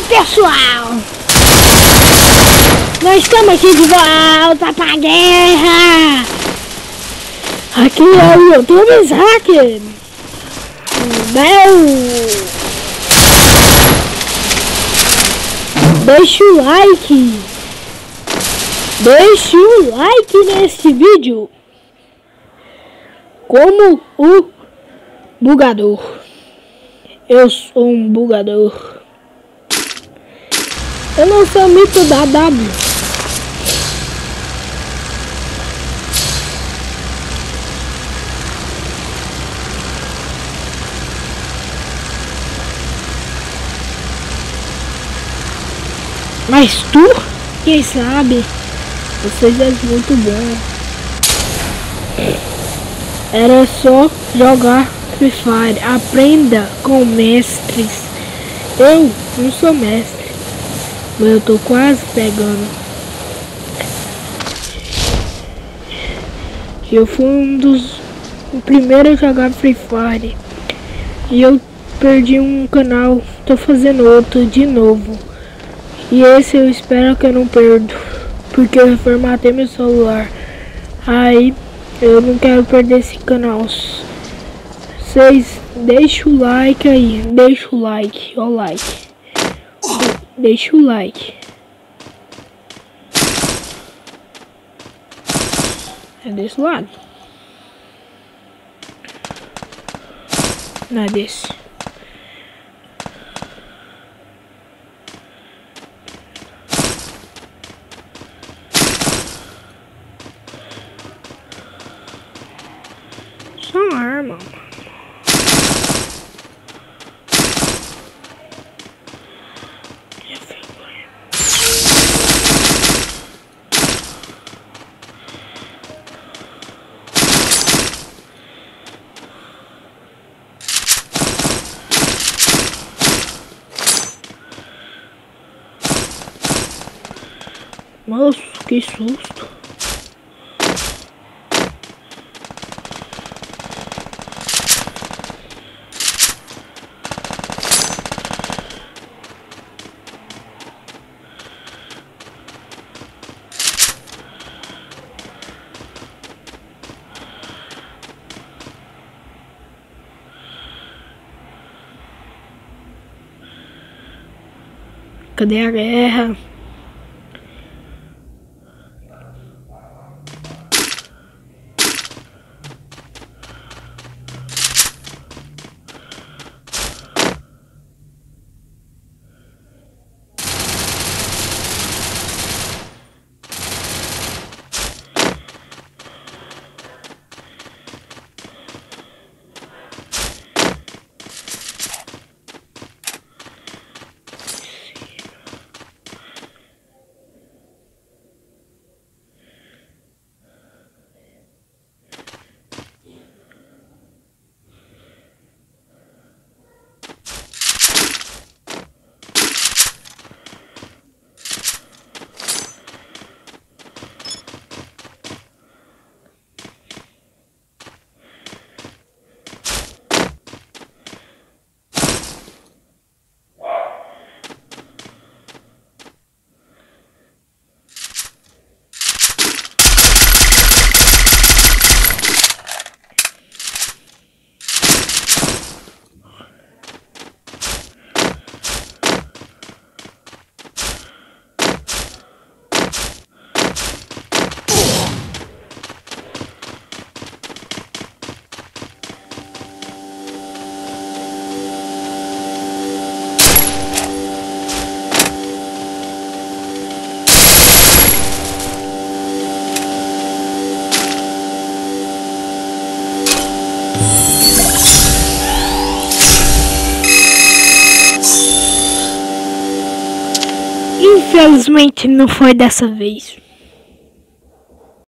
pessoal! Nós estamos aqui de volta pra guerra! Aqui é o YouTube Hacker! Deixa o like! Deixa o like nesse vídeo! Como o bugador. Eu sou um bugador. Eu não sou mito da W. Mas tu, quem sabe, vocês é muito bom. Era só jogar Free Fire. Aprenda com mestres. Eu não sou mestre, mas eu tô quase pegando. Eu fui um dos primeiros a jogar Free Fire. E eu perdi um canal. Tô fazendo outro de novo. E esse eu espero que eu não perdo, porque eu formatei meu celular. Aí eu não quero perder esse canal. Vocês deixa o like aí, deixa o like, ó o like. Deixa o like. É desse lado. Não é desse. Só uma arma. Nossa, que susto. Cadê a guerra? Infelizmente não foi dessa vez.